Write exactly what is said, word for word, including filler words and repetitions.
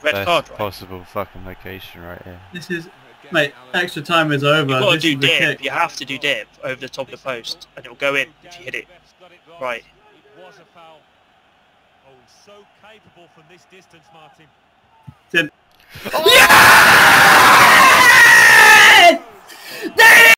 red Best card, right? possible fucking location right here. This is, mate, extra time is over. You've got to This do is the dip. kick. You have to do dip over the top of the post, and it'll go in if you hit it right. Was a foul. Oh, so capable from this distance, Martin. Did- Oh!